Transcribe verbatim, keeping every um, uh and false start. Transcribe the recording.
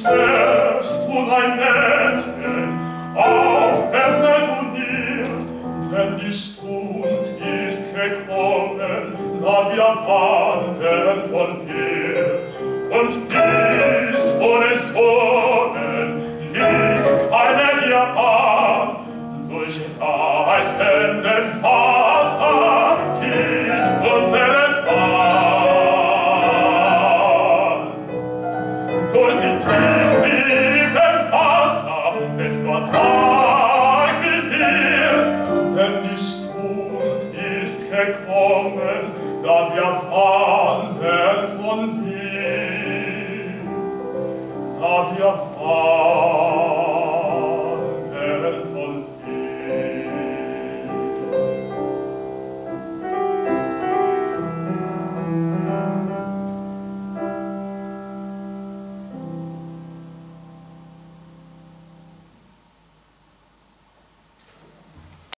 darfst du dein Bettchen auföffnen du mir, denn die Stund ist gekommen, da wir wandern von hier. Und